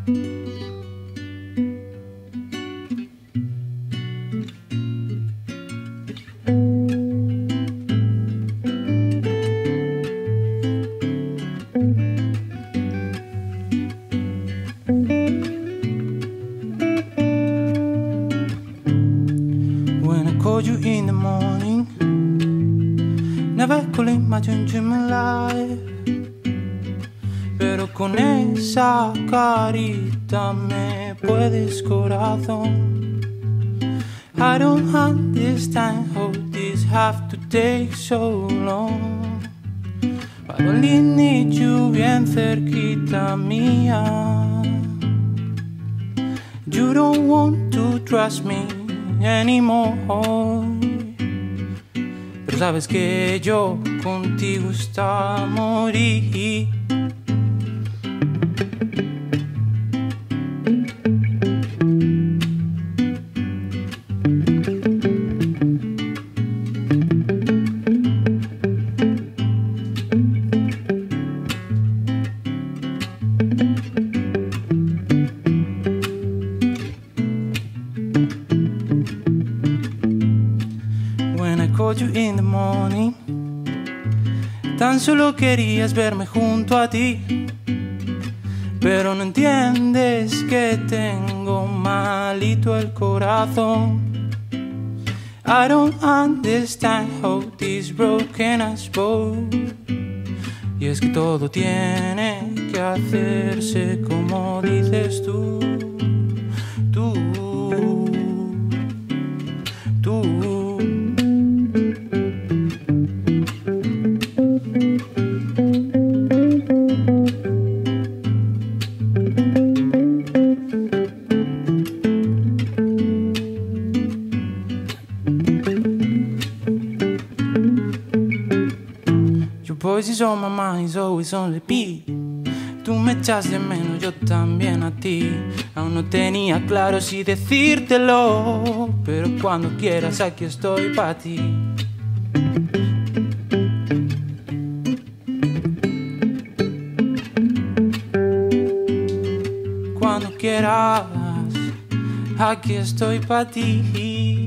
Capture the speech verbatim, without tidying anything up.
When I called you in the morning, never could imagine you in my life. Pero con esa carita me puedes, corazón. I don't understand how this have to take so long. But I only need you bien cerquita mía. You don't want to trust me anymore, pero sabes que yo contigo está a morir. When I called you in the morning, tan solo querías verme junto a ti, pero no entiendes que tengo malito el corazón. I don't understand how this broken us both. Y es que todo tiene que hacerse como dices tú, tú, tú. Your voice is on my mind, it's always on repeat. Tú me echas de menos, yo también a ti. Aún no tenía claro si decírtelo, pero cuando quieras aquí estoy para ti. Cuando quieras, aquí estoy para ti.